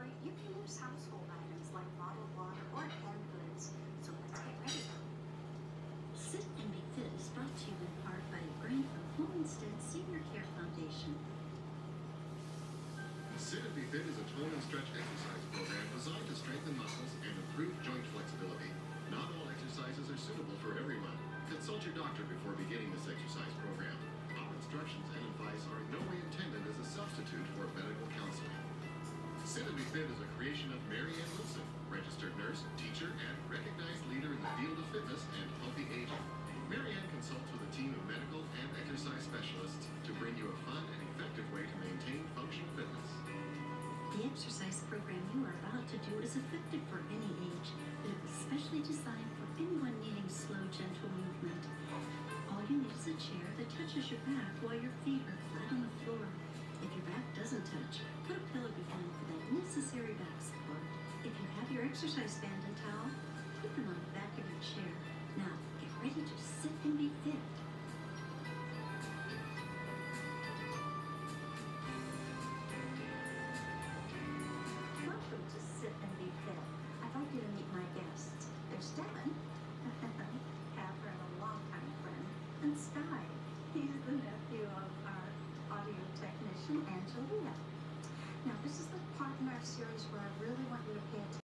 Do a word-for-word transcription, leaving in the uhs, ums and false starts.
you can use household items like bottled water or canned goods. So let's get ready. Sit and Be Fit is brought to you in part by a grant from Home Instead Senior Care Foundation. Sit and Be Fit is a tone and stretch exercise program designed to strengthen muscles and improve joint flexibility. Not all exercises are suitable for everyone. Consult your doctor before beginning this exercise program. Our instructions and advice are in no way intended as a substitute for medical counseling. Sit and Be Fit is a creation of Mary Ann Wilson, registered nurse, teacher, and recognized leader in the field of fitness and healthy aging. Mary Ann consults with a team of medical and exercise specialists to bring you a fun and effective way to maintain functional fitness. The exercise program you are about to do is effective for any age, but it was specially designed for anyone needing slow, gentle movement. All you need is a chair that touches your back while your feet are flat on the floor. If your back doesn't touch, put a pillow behind for that necessary back support. If you have your exercise band and towel, put them on the back of your chair. Now, get ready to sit and be fit. Welcome to Sit and Be Fit. I'd like you to meet my guests. There's Devin, Catherine, a longtime friend, and Sky. He's the nephew of our audio technician, Angelina. Now, this is the part in our series where I really want you to pay attention.